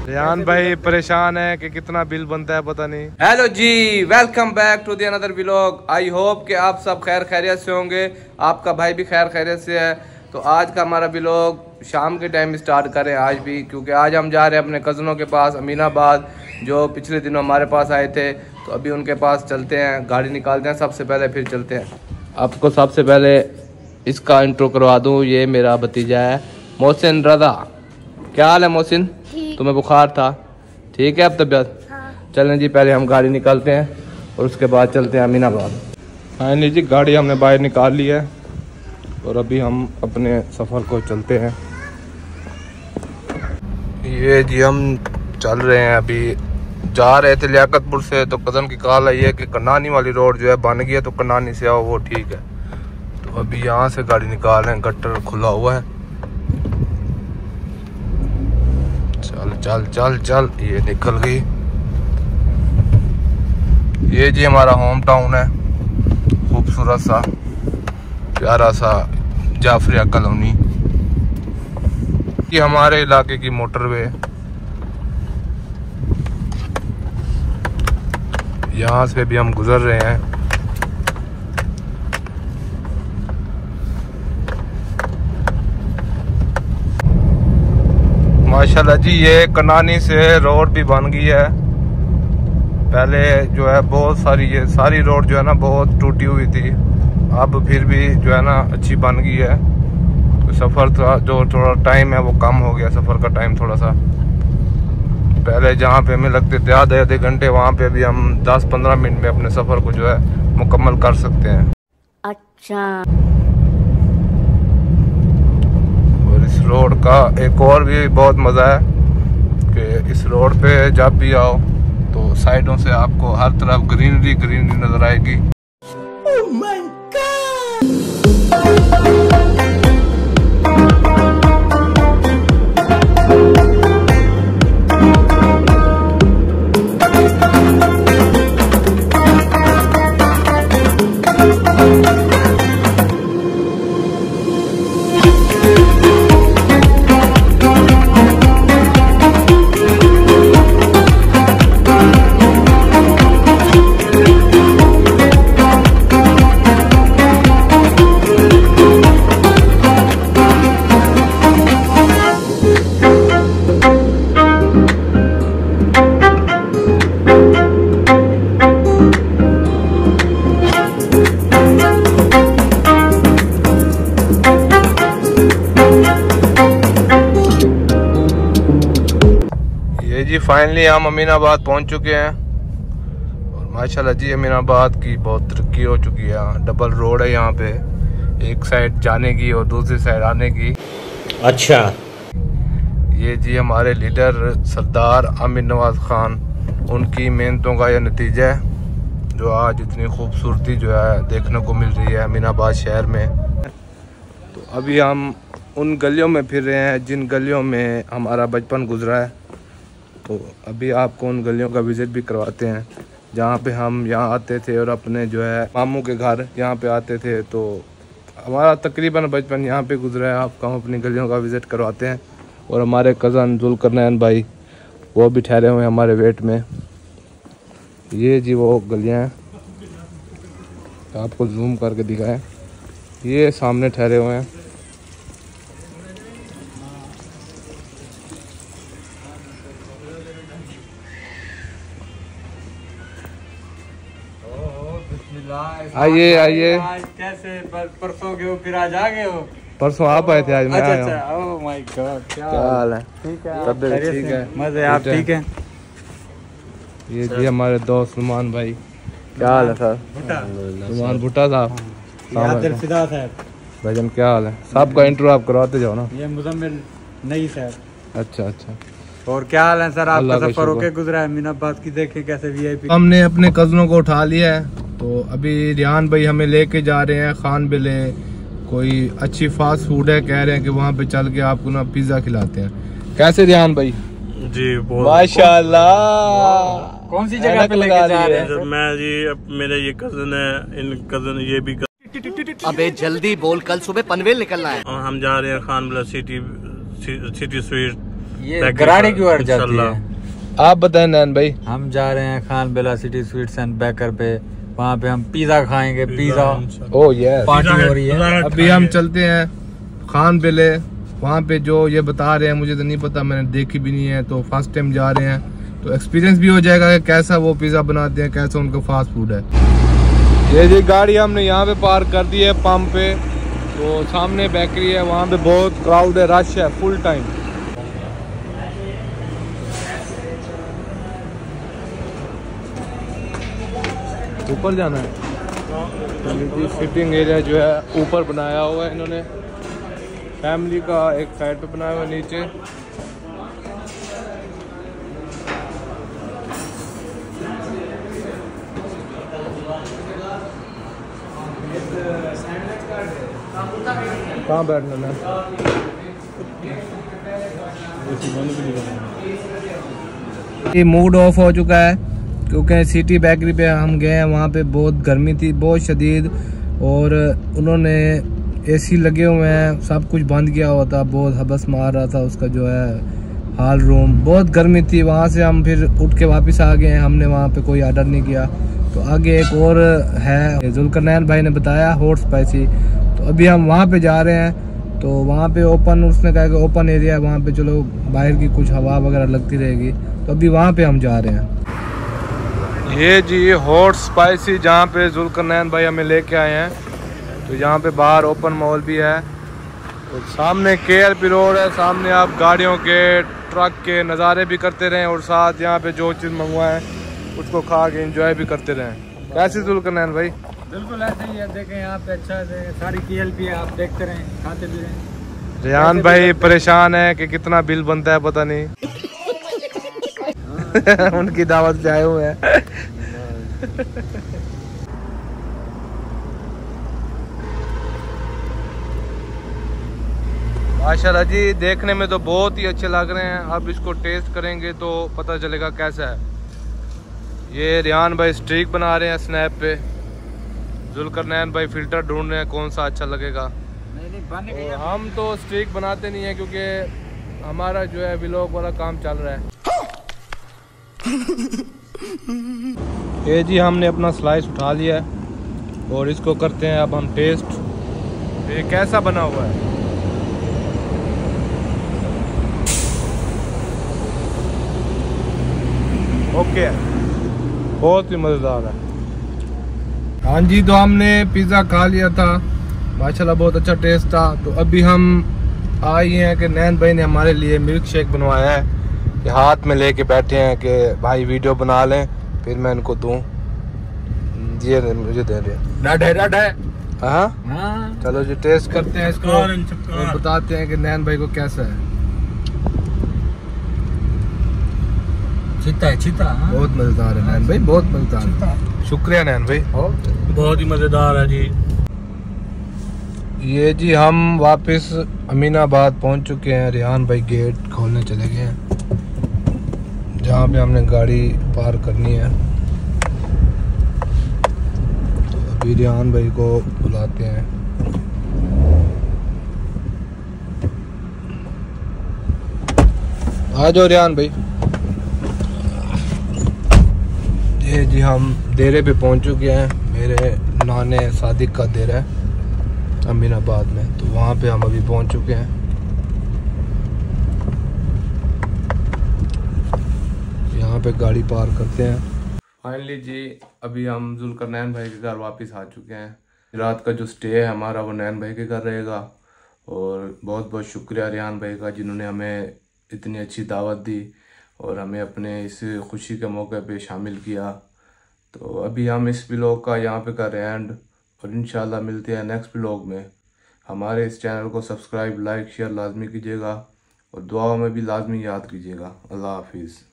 रियान भाई परेशान है कि कितना बिल बनता है पता नहीं। हेलो जी, welcome back to the another vlog. I hope कि आप सब खैर खैरियत से होंगे, आपका भाई भी खैर खैरियत से है। तो आज का हमारा व्लॉग शाम के टाइम स्टार्ट करें आज भी, क्योंकि आज हम जा रहे हैं अपने कज़नों के पास अमीनाबाद, जो पिछले दिनों हमारे पास आए थे। तो अभी उनके पास चलते हैं, गाड़ी निकालते हैं सबसे पहले, फिर चलते हैं। आपको सबसे पहले इसका इंट्रो करवा दूँ, ये मेरा भतीजा है मोहसिन रज़ा। क्या हाल है मोहसिन? तुम्हें बुखार था? ठीक है अब तबीयत? हाँ। चलें जी, पहले हम गाड़ी निकालते हैं और उसके बाद चलते हैं अमीनाबाद। फाइनली जी गाड़ी हमने बाहर निकाल ली है और अभी हम अपने सफ़र को चलते हैं। ये जी हम चल रहे हैं, अभी जा रहे थे लियाकतपुर से, तो कज़न की कॉल आई है कि कनानी वाली रोड जो है बन गई है, तो कनानी से आओ, वो ठीक है। तो अभी यहाँ से गाड़ी निकाल रहे हैं, गटर खुला हुआ है। चल चल चल चल, ये निकल गई। ये जी हमारा होम टाउन है, खूबसूरत सा प्यारा सा जाफरिया कॉलोनी। ये हमारे इलाके की मोटरवे, यहाँ से भी हम गुजर रहे हैं। माशाल्लाह जी, ये कनानी से रोड भी बन गई है। पहले जो है बहुत सारी, ये सारी रोड जो है ना बहुत टूटी हुई थी, अब फिर भी जो है ना अच्छी बन गई है। तो सफ़र जो थोड़ा टाइम है वो कम हो गया, सफ़र का टाइम थोड़ा सा। पहले जहाँ पे हमें लगते थे आधे आधे घंटे, वहाँ पे भी हम 10-15 मिनट में अपने सफ़र को जो है मुकम्मल कर सकते हैं। अच्छा। रोड का एक और भी बहुत मज़ा है कि इस रोड पे जब भी आओ तो साइडों से आपको हर तरफ ग्रीनरी ग्रीनरी नजर आएगी। Oh my God! जी फाइनली हम अमीनाबाद पहुंच चुके हैं और माशाल्लाह जी अमीनाबाद की बहुत तरक्की हो चुकी है। डबल रोड है यहाँ पे, एक साइड जाने की और दूसरी साइड आने की। अच्छा। ये जी हमारे लीडर सरदार आमिर नवाज खान, उनकी मेहनतों का यह नतीजा है जो आज इतनी खूबसूरती जो है देखने को मिल रही है अमीनाबाद शहर में। तो अभी हम उन गलियों में फिर रहे हैं जिन गलियों में हमारा बचपन गुजरा है। तो अभी आपको उन गलियों का विज़िट भी करवाते हैं जहाँ पे हम यहाँ आते थे और अपने जो है मामू के घर यहाँ पे आते थे। तो हमारा तकरीबन बचपन यहाँ पे गुजरा है। आपको हम अपनी गलियों का विज़िट करवाते हैं और हमारे कज़न जुल्करनैन भाई वो भी ठहरे हुए हैं हमारे वेट में। ये जी वो गलियाँ हैं, आपको जूम करके दिखाएं, ये सामने ठहरे हुए हैं। आइए आइए। कैसे परसों गए हो फिर आज आ गए हो? परसों आप आए थे, आज मैं आया हूँ। अच्छा। ओह माय गॉड, क्या हाल है? ठीक है, तबीयत ठीक है? मजे, आप ठीक है? ये जी हमारे दोस्त सुमान भाई। क्या हाल है सर? सुमान भुट्टा साहब। फिदा साहब। भाईजान क्या हाल है? सबका इंट्रो आप करवाते जाओ ना। ये मुजम्मिल नई साहब। अच्छा अच्छा। और क्या हाल है सर? आपका सफर होके गुजरा है अमीनाबाद की? देखें कैसे वीआईपी। हमने अपने कज़नों को उठा लिया है, तो अभी रियान भाई हमें लेके जा रहे हैं खान बिले, कोई अच्छी फास्ट फूड है, कह रहे हैं कि वहाँ पे चल के आपको ना पिज्ज़ा खिलाते हैं। कैसे रियान भाई? जी माशाल्लाह। कौन सी जगह पे लेके जा रहे हैं? मैं जी मेरे ये कजन है, इन कजन ये भी अबे जल्दी बोल, कल सुबह पनवेल निकलना है। और हम जा रहे हैं खान बिला सिटी स्वीट। ये गराड़े की ओर जाती है। आप बताएं नैन भाई। हम जा रहे हैं Khan Bela city sweets and baker पे, वहाँ पे हम पिज्जा खाएंगे। पिज्जा ओह यस, पार्टी हो रही है। अभी हम चलते हैं खान बेले। वहाँ पे जो ये बता रहे हैं मुझे तो नहीं पता, मैंने देखी भी नहीं है, तो फर्स्ट टाइम जा रहे हैं, तो एक्सपीरियंस भी हो जाएगा कि कैसा वो पिज्जा बनाते हैं, कैसा उनका फास्ट फूड है। ये जी गाड़ी हमने यहाँ पे पार्क कर दी है पंप पे, तो सामने बेकरी है, वहाँ पे बहुत क्राउड है, रश है फुल टाइम। ऊपर जाना है, तो सिटिंग एरिया जो है ऊपर बनाया हुआ है इन्होंने, फैमिली का एक साइड पे बनाया हुआ है नीचे। कहाँ बैठना है? ये मूड ऑफ हो चुका है क्योंकि सिटी बेकरी पे हम गए हैं, वहाँ पे बहुत गर्मी थी, बहुत शदीद, और उन्होंने एसी लगे हुए हैं, सब कुछ बंद किया हुआ था, बहुत हबस मार रहा था उसका जो है हॉल रूम, बहुत गर्मी थी। वहाँ से हम फिर उठ के वापस आ गए हैं, हमने वहाँ पे कोई ऑर्डर नहीं किया। तो आगे एक और है, जुल्करनैन भाई ने बताया, हॉट स्पाइसी, तो अभी हम वहाँ पे जा रहे हैं। तो वहाँ पे ओपन, उसने कहा कि ओपन एरिया है, वहाँ पे चलो बाहर की कुछ हवा वगैरह लगती रहेगी, तो अभी वहाँ पे हम जा रहे हैं। ये जी हॉट स्पाइसी जहाँ पे जुल्करनैन भाई हमें लेके आए हैं, तो यहाँ पे बाहर ओपन मॉल भी है, तो सामने KLP रोड है, सामने आप गाड़ियों के, ट्रक के नज़ारे भी करते रहें, और साथ यहाँ पे जो चीज़ मंगवाएं उसको खा के एंजॉय भी करते रहें। कैसे जुल्करनैन भाई? बिल्कुल ऐसे ही है, देखें यहाँ पे अच्छा है, सारी KLP है, आप देखते रहें, खाते भी रहें। रेहान भाई परेशान है कि कितना बिल बनता है पता नहीं। उनकी दावत पे आए हुए हैं। माशाल्लाह जी, देखने में तो बहुत ही अच्छे लग रहे हैं, अब इसको टेस्ट करेंगे तो पता चलेगा कैसा है। ये रेहान भाई स्ट्रीक बना रहे हैं स्नैप पे, जुल्करनैन भाई फिल्टर ढूंढ रहे हैं कौन सा अच्छा लगेगा। नहीं, हम तो स्ट्रीक बनाते नहीं है क्योंकि हमारा जो है व्लॉग वाला काम चल रहा है। ये जी हमने अपना स्लाइस उठा लिया है और इसको करते हैं अब हम टेस्ट। ये कैसा बना हुआ है? ओके, बहुत ही मज़ेदार है। हाँ जी, तो हमने पिज़्ज़ा खा लिया था, माशाल्लाह बहुत अच्छा टेस्ट था। तो अभी हम आए हैं कि नैन भाई ने हमारे लिए मिल्क शेक बनवाया है, कि हाथ में लेके बैठे हैं कि भाई वीडियो बना लें फिर मैं इनको दूं। ये मुझे दे रहे हैं। हाँ, चलो जी टेस्ट करते हैं इसको और बताते हैं कि नैन भाई को कैसा है। चिता बहुत मजेदार है नैन भाई, बहुत मजेदार है। शुक्रिया नैन भाई, बहुत ही मजेदार है जी। ये जी हम वापस अमीनाबाद पहुंच चुके हैं। रेहान भाई गेट खोलने चले गए हैं जहाँ पे हमने गाड़ी पार्क करनी है, तो अभी रेहान भाई को बुलाते हैं। आ जाओ रेहान भाई। ये जी हम डेरे पे पहुंच चुके हैं, मेरे नाने सादिक का डेरा है अमीनाबाद में, तो वहाँ पे हम अभी पहुंच चुके हैं। यहाँ पे गाड़ी पार्क करते हैं। फाइनली जी अभी हम जुल्करनैन भाई के घर वापस आ चुके हैं। रात का जो स्टे है हमारा वो नैन भाई के घर रहेगा, और बहुत बहुत शुक्रिया रेहान भाई का जिन्होंने हमें इतनी अच्छी दावत दी और हमें अपने इस खुशी के मौके पे शामिल किया। तो अभी हम इस व्लॉग का यहाँ पे कर रहे हैं एंड, और इंशाल्लाह मिलते हैं नेक्स्ट व्लॉग में। हमारे इस चैनल को सब्सक्राइब, लाइक, शेयर लाजमी कीजिएगा और दुआओं में भी लाजमी याद कीजिएगा। अल्लाह हाफिज़।